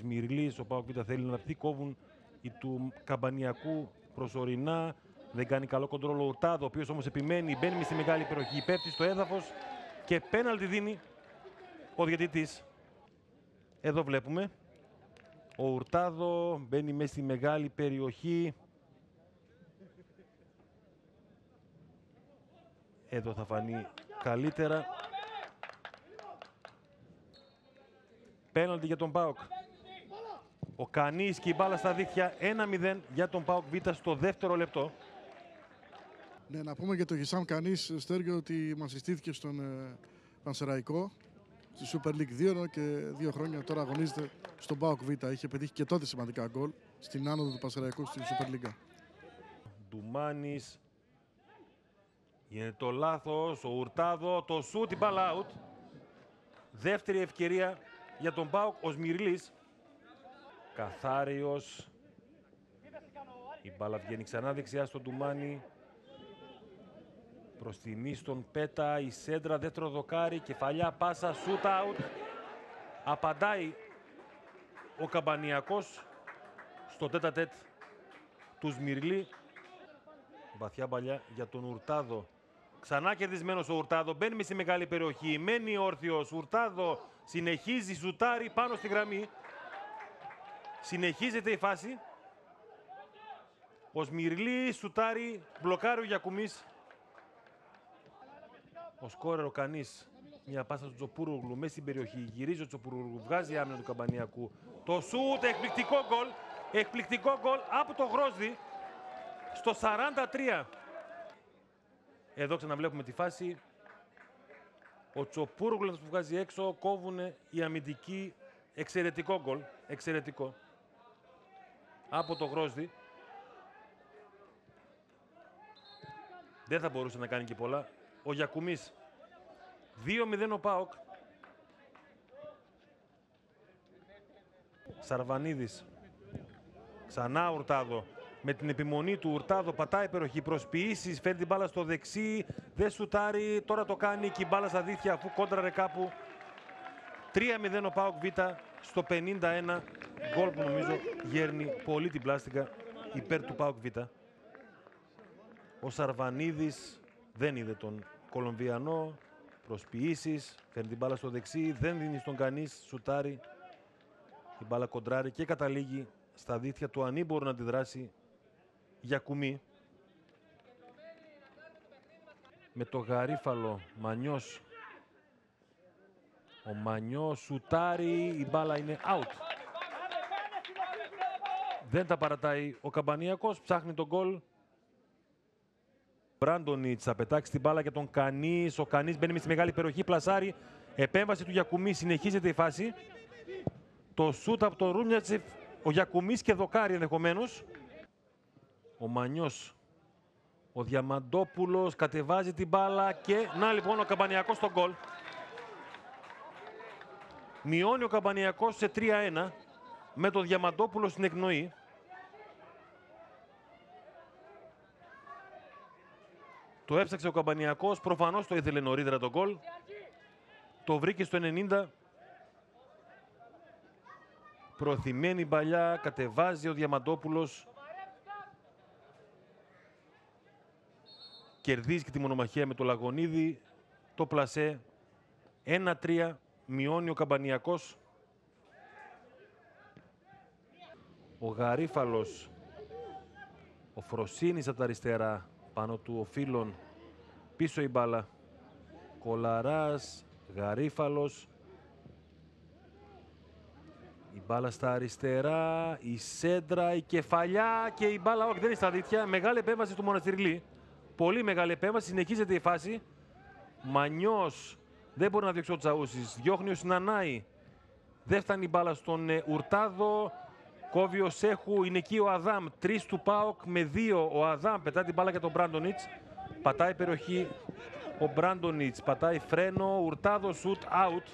Σμυρλής, ο ΠΑΟΚ Β θέλει να αναπτύξει, κόβουν οι του Καμπανιακού προσωρινά. Δεν κάνει καλό κοντρόλ ο Ουρτάδο, ο οποίος όμως επιμένει, μπαίνει στη μεγάλη περιοχή, πέφτει στο έδαφος και πέναλτι δίνει ο διαιτητής. Εδώ βλέπουμε, ο Ουρτάδο μπαίνει μέσα στη μεγάλη περιοχή. Εδώ θα φανεί καλύτερα. Πέναλτι για τον ΠΑΟΚ. Ο Κανής και η μπάλα στα δίχτυα, 1-0 για τον ΠΑΟΚ Β στο δεύτερο λεπτό. Ναι, να πούμε για τον Γισάμ Κανής, Στέργιο, ότι μας συστήθηκε στον Πανσεραϊκό στη Super League 2 και 2 χρόνια τώρα αγωνίζεται στον ΠΑΟΚ Β. Είχε πετύχει και τότε σημαντικά γκολ στην άνοδο του Πανσεραϊκού στη Super League. Ντουμάνης. Είναι το λάθος, ο Ουρτάδο, το σούτ, η μπάλα out. Δεύτερη ευκαιρία για τον ΠΑΟΚ, ο Σμυρλής. Καθάριος. Η μπάλα βγαίνει ξανά δεξιά στον Ντουμάνη. Προστινή στον Πέτα, η σέντρα, δεύτερο δοκάρι, κεφαλιά, πάσα, shoot out. Απαντάει ο Καμπανιακός στο τέτα-τέτ του Σμυρλή. Βαθιά παλιά για τον Ουρτάδο. Ξανά κερδισμένος ο Ουρτάδο, μπαίνει στη μεγάλη περιοχή, μένει όρθιος, Ουρτάδο συνεχίζει, σουτάρει πάνω στη γραμμή. Συνεχίζεται η φάση. Ο Σμυρλής σουτάρει, μπλοκάρει ο Γιακουμής. Ο σκόρερ ο Κανής, μια πάσα του Τσοπούρουγλου μέσα στην περιοχή, γυρίζει ο Τσοπούρουγλου, βγάζει άμυνα του Καμπανιακού. Το σούτ, εκπληκτικό γκολ από το Γρόσδι στο 43. Εδώ ξαναβλέπουμε τη φάση. Ο Τσοπούρουγλου που βγάζει έξω, κόβουνε οι αμυντικοί. Εξαιρετικό γκολ, εξαιρετικό. Από το Γρόσδι. Δεν θα μπορούσε να κάνει και πολλά. Ο Γιακουμής. 2-0 ο ΠΑΟΚ. Σαρβανίδης. Ξανά Ουρτάδο. Με την επιμονή του Ουρτάδο πατάει περιοχή, προσποιήσεις, φέρνει την μπάλα στο δεξί, δεν σουτάρει, τώρα το κάνει και η μπάλα στα δίχτυα αφού κόντραρε κάπου. 3-0 ο ΠΑΟΚ Β στο 51, γκολ που νομίζω γέρνει πολύ την πλάστικα υπέρ του ΠΑΟΚ Β. Ο Σαρβανίδης δεν είδε τον Κολομβιανό, προσποιήσεις, φέρνει την μπάλα στο δεξί, δεν δίνει στον κανείς, σουτάρει, η μπάλα κοντράρει και καταλήγει στα δίχτυα του ανήμπορου να αντιδράσει Γιακουμί. Με το Γαρίφαλο, Μανιός. Ο Μανιός σουτάρει, η μπάλα είναι out. Δεν τα παρατάει ο Καμπανιακός, ψάχνει τον γκολ. Μπράντονιτς θα πετάξει την μπάλα για τον Κανής. Ο Κανής μπαίνει στη μεγάλη περιοχή, πλασάρει. Επέμβαση του Γιακουμί, συνεχίζεται η φάση. Το σούτ από τον Ρουμιατσεφ, ο Γιακουμής και δοκάρει ενδεχομένως. Ο Μανιός, ο Διαμαντόπουλος κατεβάζει την μπάλα και να λοιπόν ο Καμπανιακός στο γκολ. Μειώνει ο Καμπανιακός σε 3-1 με το Διαμαντόπουλο στην εκνοή. Το έψαξε ο Καμπανιακός, προφανώς το ήθελε νωρίτερα το γκολ. Το βρήκε στο 90. Προωθημένη παλιά, κατεβάζει ο Διαμαντόπουλος. Κερδίζει και τη μονομαχία με το Λαγωνίδη. Το πλασέ. 1-3, μειώνει ο Καμπανιακός. Ο Γαρίφαλος. Ο Φροσίνης από τα αριστερά. Πάνω του ο Φίλων. Πίσω η μπάλα. Κολαράς. Γαρίφαλος. Η μπάλα στα αριστερά, η σέντρα, η κεφαλιά και η μπάλα, όχι δεν είναι στα δίχτυα. Μεγάλη επέμβαση του Μοναστηριλή. Πολύ μεγάλη επέμβαση, συνεχίζεται η φάση. Μανιός, δεν μπορεί να διώξει ο Τσαούσης. Διώχνει ο Συνανάη. Δεν φτάνει η μπάλα στον Ουρτάδο. Κόβει ο Σέχου, είναι εκεί ο Αδάμ. 3 του ΠΑΟΚ με 2 ο Αδάμ. Πετάει την μπάλα για τον Μπράντονιτς. Πατάει περιοχή ο Μπράντονιτς. Πατάει φρένο, Ουρτάδο, shoot out.